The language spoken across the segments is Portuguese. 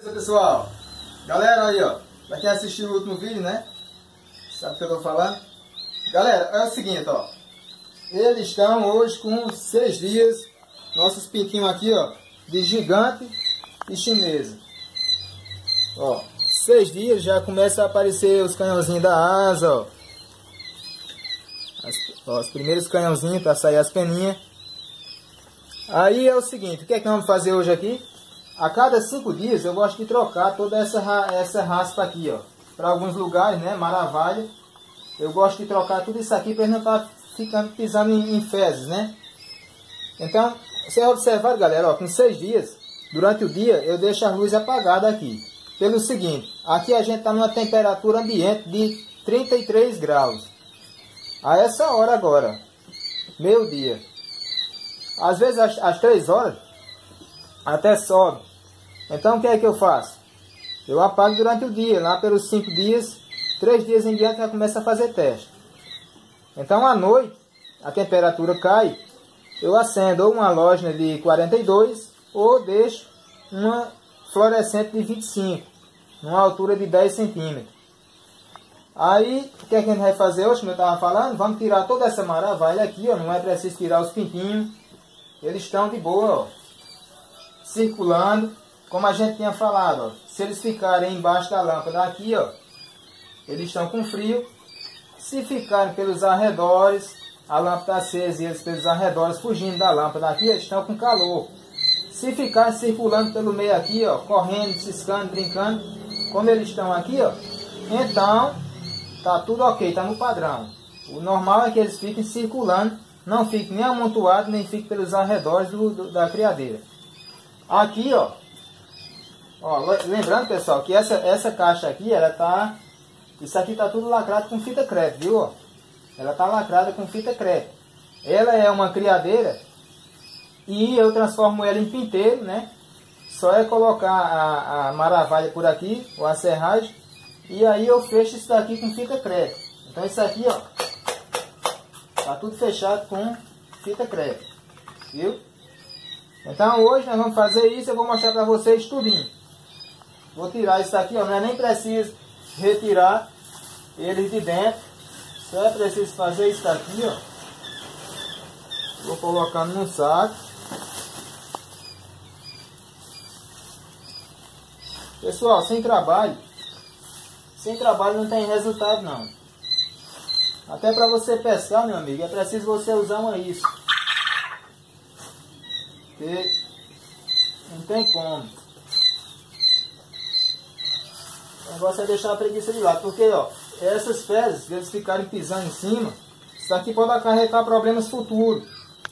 Pessoal, galera aí ó, pra quem assistiu o último vídeo, né, sabe o que eu tô falando? Galera, é o seguinte ó, eles estão hoje com 6 dias, nossos pintinhos aqui ó, de gigante e chinesa. Ó, 6 dias já começa a aparecer os canhãozinhos da asa, ó. Os primeiros canhãozinhos para sair as peninhas. Aí é o seguinte, o que é que nós vamos fazer hoje aqui? A cada 5 dias eu gosto de trocar toda essa raspa aqui, ó, para alguns lugares, né, maravilha. Eu gosto de trocar tudo isso aqui para não estar ficando pisando em fezes, né? Então, vocês observaram, galera, ó, com 6 dias, durante o dia eu deixo a luz apagada aqui. Pelo seguinte, aqui a gente está numa temperatura ambiente de 33 graus. A essa hora agora, meio-dia. Às vezes às 3 horas, até sobe. Então o que é que eu faço? Eu apago durante o dia, lá pelos 5 dias, 3 dias em diante já começa a fazer teste. Então à noite, a temperatura cai, eu acendo ou uma lógina de 42 ou deixo uma fluorescente de 25, numa altura de 10 centímetros. Aí, o que é que a gente vai fazer hoje, como eu estava falando? Vamos tirar toda essa maravilha aqui, ó, não é preciso tirar os pintinhos. Eles estão de boa, ó, circulando, como a gente tinha falado, ó. Se eles ficarem embaixo da lâmpada aqui, ó, eles estão com frio. Se ficarem pelos arredores, a lâmpada acesa e eles pelos arredores fugindo da lâmpada aqui, eles estão com calor. Se ficarem circulando pelo meio aqui, ó, correndo, ciscando, brincando, como eles estão aqui, ó, então tá tudo ok, tá no padrão. O normal é que eles fiquem circulando, não fiquem nem amontoados, nem fiquem pelos arredores da criadeira. Aqui, ó, lembrando, pessoal, que essa caixa aqui, ela tá, isso aqui tá tudo lacrado com fita crepe, viu? Ó? Ela tá lacrada com fita crepe. Ela é uma criadeira e eu transformo ela em pinteiro, né? Só é colocar a maravilha por aqui, ou a serragem, e aí eu fecho isso daqui com fita crepe. Então isso aqui, ó, tá tudo fechado com fita crepe, viu? Então hoje nós vamos fazer isso, eu vou mostrar para vocês tudinho. Vou tirar isso aqui, ó, não é nem preciso retirar eles de dentro. Só é preciso fazer isso daqui, ó. Vou colocando no saco. Pessoal, sem trabalho não tem resultado não. Até para você pescar, meu amigo, é preciso você usar uma isca. Porque não tem como. O negócio é deixar a preguiça de lado. Porque, ó, essas fezes, se eles ficarem pisando em cima, isso aqui pode acarretar problemas futuros.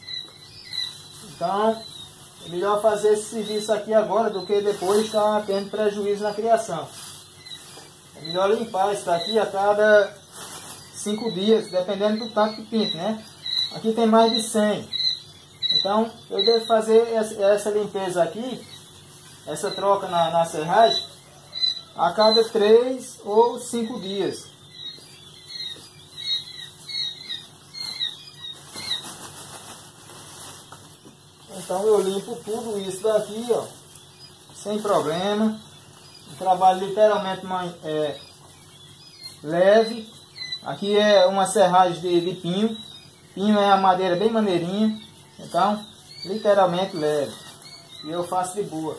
Então, é melhor fazer esse serviço aqui agora do que depois estar tendo prejuízo na criação. É melhor limpar isso daqui a cada 5 dias, dependendo do tanto que pinta, né? Aqui tem mais de 100. Então, eu devo fazer essa limpeza aqui, essa troca na serragem, a cada 3 ou 5 dias. Então, eu limpo tudo isso daqui, ó, sem problema. Um trabalho literalmente leve. Aqui é uma serragem de pinho. Pinho é a madeira bem maneirinha. Então, literalmente leve. E eu faço de boa.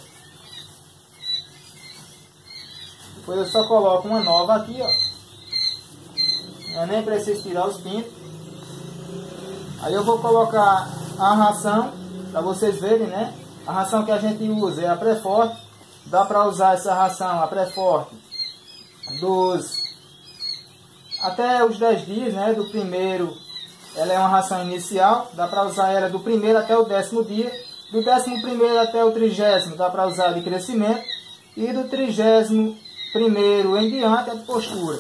Depois eu só coloco uma nova aqui, ó. Eu nem preciso tirar os pintos. Aí eu vou colocar a ração, para vocês verem, né? A ração que a gente usa é a pré-forte. Dá para usar essa ração, a pré-forte, até os 10 dias, né? Do primeiro, ela é uma ração inicial. Dá para usar ela do primeiro até o 10º dia. Do 11º até o 30º dá para usar de crescimento. E do 31º em diante é de postura.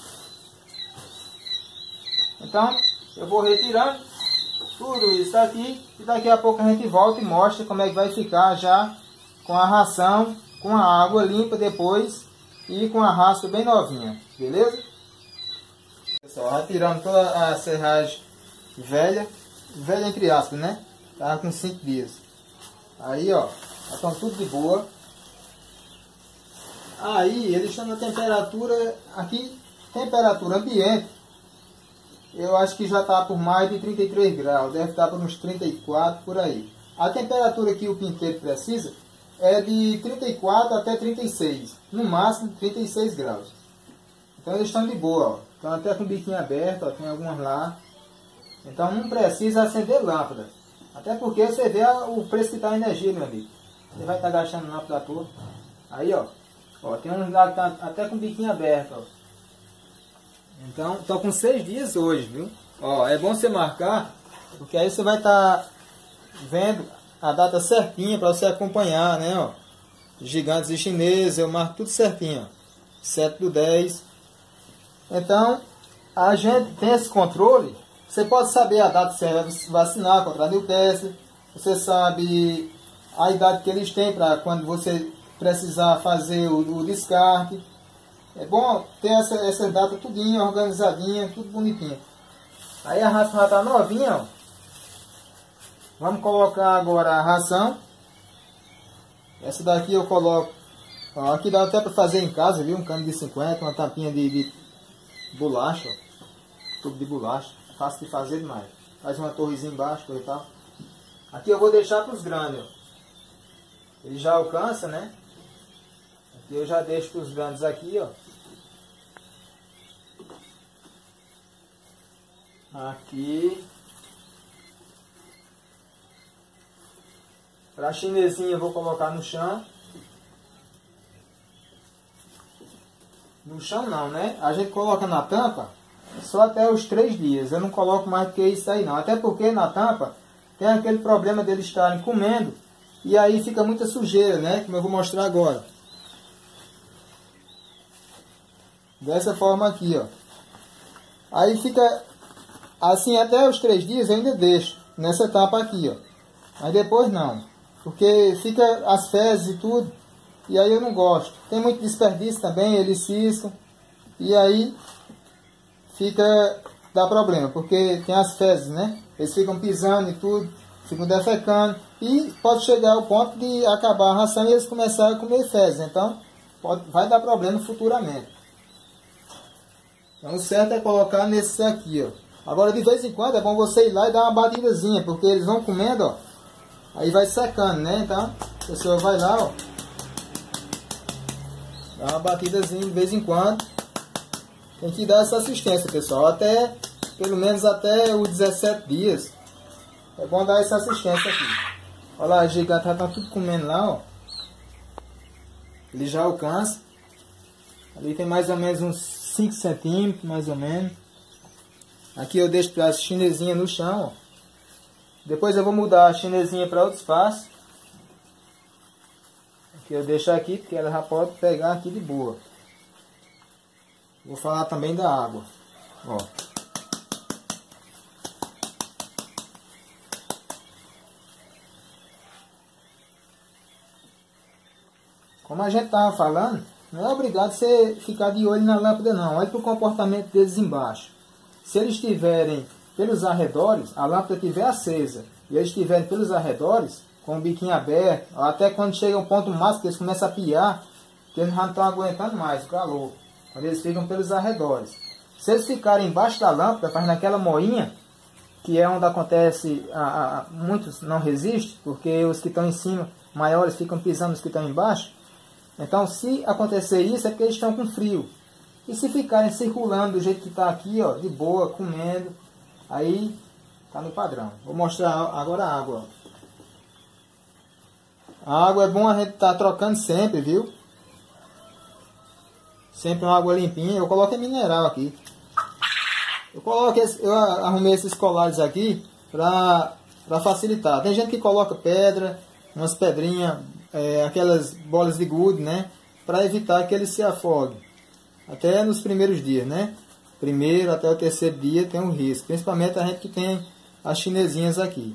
Então, eu vou retirando tudo isso aqui. E daqui a pouco a gente volta e mostra como é que vai ficar já com a ração, com a água limpa depois e com a raspa bem novinha. Beleza? Pessoal, retirando toda a serragem velha entre aspas, né? Tava com 5 dias. Aí, ó, já estão tudo de boa. Aí eles estão na temperatura, aqui, temperatura ambiente, eu acho que já está por mais de 33 graus, deve estar por uns 34 por aí. A temperatura que o pinteiro precisa é de 34 até 36, no máximo 36 graus. Então eles estão de boa, ó. Estão até com o biquinho aberto, ó, tem algumas lá. Então não precisa acender lâmpada. Até porque você vê o preço que está a energia, meu amigo. Você vai estar gastando lâmpada à toa. Aí, ó. Ó, tem uns lá que tá até com o biquinho aberto, ó. Então, tô com 6 dias hoje, viu? Ó, é bom você marcar, porque aí você vai estar vendo a data certinha para você acompanhar, né, ó. Gigantes e chineses, eu marco tudo certinho, ó. 7/10. Então, a gente tem esse controle. Você pode saber a data que você vai vacinar contra a Newcastle. Você sabe a idade que eles têm para quando você precisar fazer o descarte. É bom ter essa data tudinho, organizadinha, tudo bonitinho. Aí a ração já está novinha, ó. Vamos colocar agora a ração. Essa daqui eu coloco. Ó, aqui dá até para fazer em casa, viu? Um cano de 50, uma tampinha de bolacha, ó. Tubo de bolacha. Fácil de fazer demais. Faz uma torrezinha embaixo, coisa e tal. Aqui eu vou deixar para os grandes, ó. Ele já alcança, né? Aqui eu já deixo para os grandes aqui, ó. Aqui. Para a chinesinha eu vou colocar no chão. No chão não, né? A gente coloca na tampa só até os 3 dias. Eu não coloco mais do que isso aí não. Até porque na tampa tem aquele problema deles estarem comendo. E aí fica muita sujeira, né? Como eu vou mostrar agora. Dessa forma aqui, ó. Aí fica assim até os 3 dias eu ainda deixo nessa tampa aqui, ó. Mas depois não. Porque fica as fezes e tudo. E aí eu não gosto. Tem muito desperdício também, eles ciscam. E aí dá problema, porque tem as fezes, né? Eles ficam pisando e tudo, ficam defecando. E pode chegar ao ponto de acabar a ração e eles começarem a comer fezes. Então vai dar problema futuramente. Então o certo é colocar nesses aqui, ó. Agora de vez em quando é bom você ir lá e dar uma batidazinha, porque eles vão comendo, ó. Aí vai secando, né? Então a pessoa vai lá, ó. Dá uma batidazinha de vez em quando. Tem que dar essa assistência, pessoal. Até, pelo menos até os 17 dias. É bom dar essa assistência aqui. Olha lá, a gigante já tá tudo comendo lá, ó. Ele já alcança. Ali tem mais ou menos uns 5 centímetros, mais ou menos. Aqui eu deixo para a chinesinha no chão, ó. Depois eu vou mudar a chinesinha para outro espaço. Aqui eu deixo aqui, porque ela já pode pegar aqui de boa. Vou falar também da água. Ó. Como a gente estava falando, não é obrigado você ficar de olho na lâmpada não. Olha para o comportamento deles embaixo. Se eles estiverem pelos arredores, a lâmpada estiver acesa, e eles estiverem pelos arredores, com o biquinho aberto, até quando chega um ponto máximo que eles começam a piar, que eles já não estão aguentando mais o calor. Quando eles ficam pelos arredores. Se eles ficarem embaixo da lâmpada, fazendo aquela moinha, que é onde acontece, muitos não resistem, porque os que estão em cima, maiores, ficam pisando nos que estão embaixo. Então, se acontecer isso, é porque eles estão com frio. E se ficarem circulando do jeito que está aqui, ó, de boa, comendo, aí está no padrão. Vou mostrar agora a água. A água é bom a gente estar trocando sempre, viu? Sempre uma água limpinha. Eu coloco mineral aqui. Eu arrumei esses colares aqui para facilitar. Tem gente que coloca pedra, umas pedrinhas, aquelas bolas de gude, né? Para evitar que ele se afogue. Até nos primeiros dias, né? Primeiro até o terceiro dia tem um risco. Principalmente a gente que tem as chinesinhas aqui.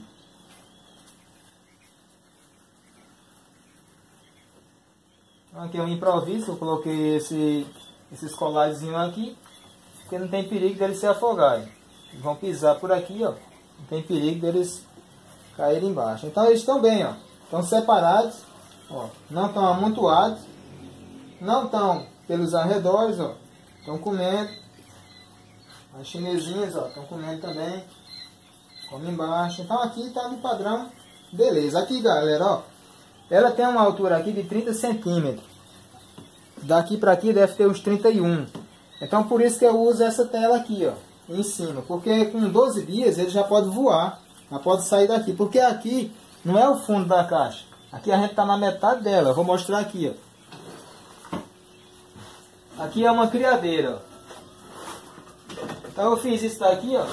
Aqui é um improviso, eu coloquei esses colarzinhos aqui, porque não tem perigo deles se afogarem. Eles vão pisar por aqui, ó. Não tem perigo deles caírem embaixo. Então eles estão bem, ó. Estão separados, ó. Não estão amontoados. não estão pelos arredores, ó, estão comendo. As chinesinhas, ó, estão comendo também. Come embaixo. Então aqui está no padrão, beleza. Aqui, galera, ó, ela tem uma altura aqui de 30 centímetros. Daqui para aqui deve ter uns 31. Então por isso que eu uso essa tela aqui, ó, em cima. Porque com 12 dias ele já pode voar, já pode sair daqui. Porque aqui não é o fundo da caixa. Aqui a gente está na metade dela. Eu vou mostrar aqui, ó. Aqui é uma criadeira, ó. Então eu fiz isso daqui, ó.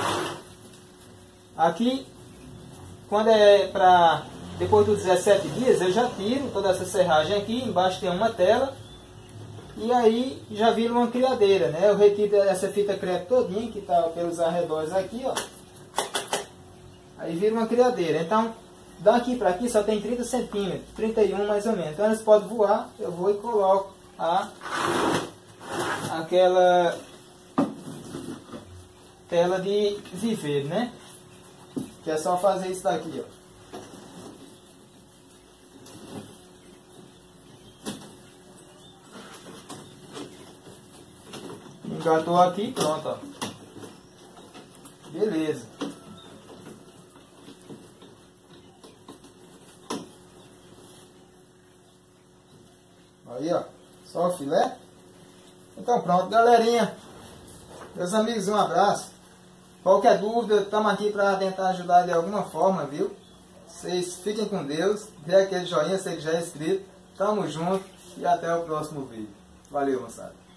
Aqui, quando é para depois dos 17 dias, eu já tiro toda essa serragem aqui. Embaixo tem uma tela. E aí já vira uma criadeira, né? Eu retiro essa fita crepe todinha que está pelos arredores aqui, ó. Aí vira uma criadeira. Então, daqui para aqui só tem 30 centímetros, 31 mais ou menos. Então eles podem voar. Eu vou e coloco aquela tela de viveiro, né? Que é só fazer isso daqui, ó. Engatou aqui, pronto, ó. Beleza. Aí, ó. Só o filé. Então pronto, galerinha. Meus amigos, um abraço. Qualquer dúvida, estamos aqui para tentar ajudar de alguma forma, viu? Vocês fiquem com Deus. Dê aquele joinha, se ele já é inscrito. Tamo junto e até o próximo vídeo. Valeu, moçada.